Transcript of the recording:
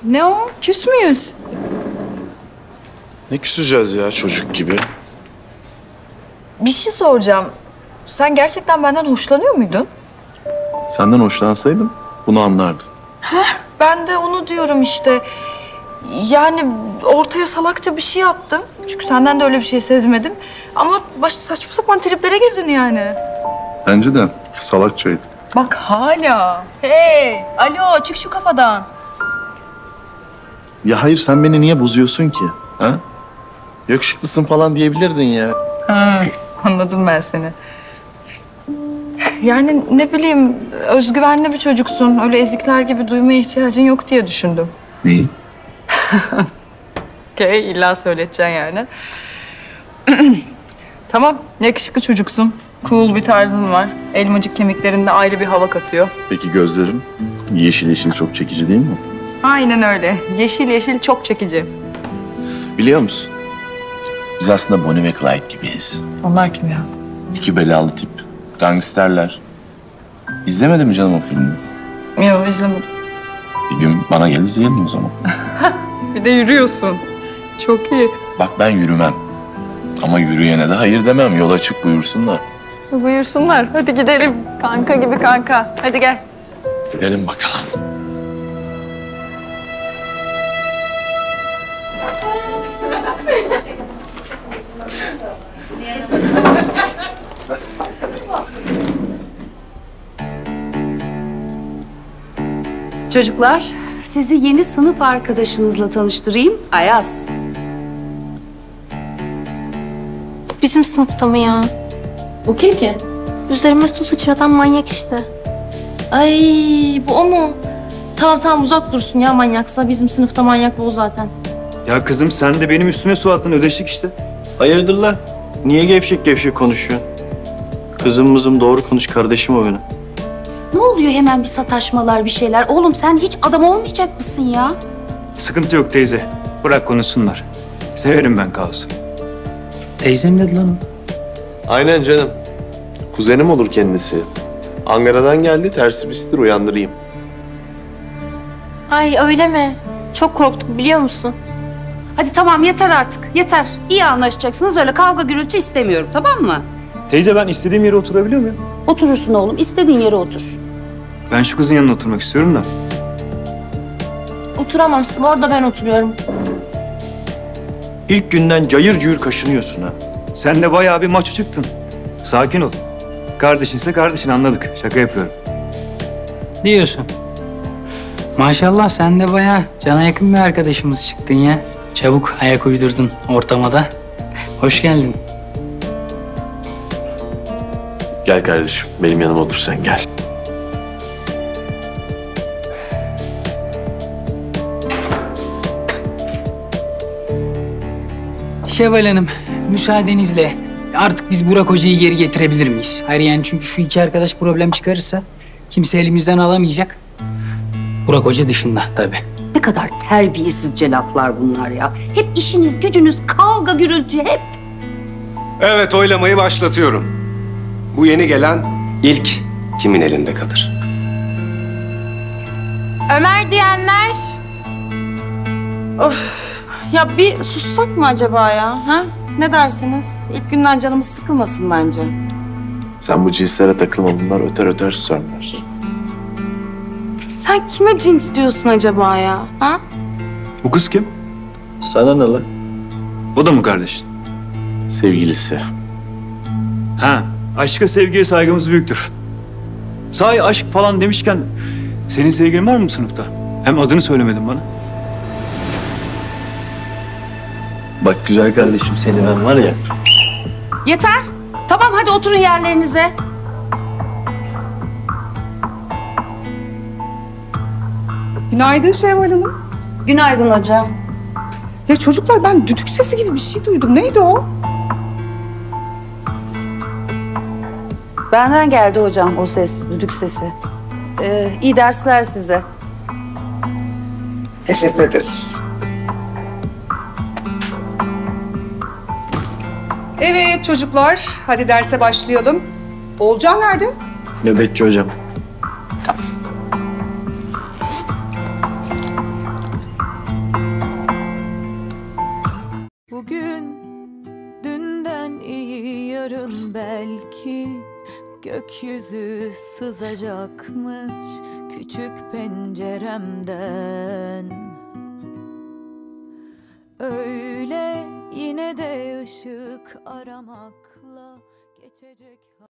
Ne o? Küs müyüz? Ne küseceğiz ya çocuk gibi? Bir şey soracağım. Sen gerçekten benden hoşlanıyor muydun? Senden hoşlansaydım bunu anlardın. Ben de onu diyorum işte. Yani ortaya salakça bir şey attım. Çünkü senden de öyle bir şey sezmedim. Ama saçma sapan triplere girdin yani. Bence de salakçaydı. Bak hala. Hey, alo çık şu kafadan. Ya hayır sen beni niye bozuyorsun ki? Ha? Yakışıklısın falan diyebilirdin ya. Anladım ben seni. Yani ne bileyim özgüvenli bir çocuksun. Öyle ezikler gibi duymaya ihtiyacın yok diye düşündüm. Neyi? Okey, illa söyleteceksin yani. Tamam, yakışıklı çocuksun. Cool bir tarzın var. Elmacık kemiklerinde ayrı bir hava katıyor. Peki gözlerim? Yeşil yeşil çok çekici değil mi? Aynen öyle. Yeşil yeşil çok çekici. Biliyor musun? Biz aslında Bonnie ve Clyde gibiyiz. Onlar kim ya? İki belalı tip. Gangsterler. İzlemedin mi canım o filmi? Yok, izlemedim. Bir gün bana gel izleyelim o zaman. Bir de yürüyorsun. Çok iyi. Bak ben yürümem. Ama yürüyene de hayır demem. Yola çık buyursunlar. Buyursunlar. Hadi gidelim. Kanka gibi kanka. Hadi gel. Gidelim bakalım. Çocuklar, sizi yeni sınıf arkadaşınızla tanıştırayım. Ayaz. Bizim sınıfta mı ya? Bu kim ki? Üzerime su sıçratan manyak işte. Ay bu o mu? Tamam tamam uzak dursun ya manyaksa. Bizim sınıfta manyak bu o zaten. Ya kızım sen de benim üstüme su attın ödeştik işte. Hayırdır lan? Niye gevşek gevşek konuşuyorsun? Kızım doğru konuş kardeşim o benim. Ne oluyor hemen bir sataşmalar bir şeyler? Oğlum sen hiç adam olmayacak mısın ya? Sıkıntı yok teyze. Bırak konuşsunlar. Severim ben kaosu. Teyzem dedi lan o. Aynen canım. Kuzenim olur kendisi. Ankara'dan geldi tersi pistir uyandırayım. Ay öyle mi? Çok korktuk biliyor musun? Hadi tamam yeter artık. Yeter. İyi anlaşacaksınız. Öyle kavga gürültü istemiyorum tamam mı? Teyze ben istediğim yere oturabiliyor muyum? Oturursun oğlum. İstediğin yere otur. Ben şu kızın yanına oturmak istiyorum da. Oturamazsın orada ben oturuyorum. İlk günden cayır cayır kaşınıyorsun ha. Sen de bayağı bir maço çıktın. Sakin ol. Kardeşinse kardeşin anladık. Şaka yapıyorum. Diyorsun. Maşallah sen de bayağı cana yakın bir arkadaşımız çıktın ya. Çabuk ayak uydurdun ortama da. Hoş geldin. Gel kardeşim benim yanıma otur sen gel. Şevval Hanım, müsaadenizle artık biz Burak Hoca'yı geri getirebilir miyiz? Hayır yani çünkü şu iki arkadaş problem çıkarırsa kimse elimizden alamayacak. Burak Hoca dışında tabii. Ne kadar terbiyesizce laflar bunlar ya. Hep işiniz, gücünüz, kavga, gürültü hep. Evet, oylamayı başlatıyorum. Bu yeni gelen ilk kimin elinde kalır? Ömer diyenler. Of. Ya bir sussak mı acaba ya? Ha? Ne dersiniz? İlk günden canımız sıkılmasın bence. Sen bu cinslere takılma bunlar öter öter susarlar. Sen kime cins diyorsun acaba ya? Ha? Bu kız kim? Sana ne lan? O da mı kardeşin? Sevgilisi. Ha, aşka sevgiye saygımız büyüktür. Sahi aşk falan demişken senin sevgilin var mı bu sınıfta? Hem adını söylemedin bana. Bak güzel kardeşim seni ben var ya. Yeter. Tamam hadi oturun yerlerinize. Günaydın Şevval Hanım. Günaydın hocam. Ya çocuklar ben düdük sesi gibi bir şey duydum. Neydi o? Benden geldi hocam o ses, düdük sesi. İyi dersler size. Teşekkür ederiz. Evet çocuklar, hadi derse başlayalım. Olcan nerede? Nöbetçi hocam. Sanki gökyüzü sızacakmış küçük penceremden. Öyle yine de ışık aramakla geçecek.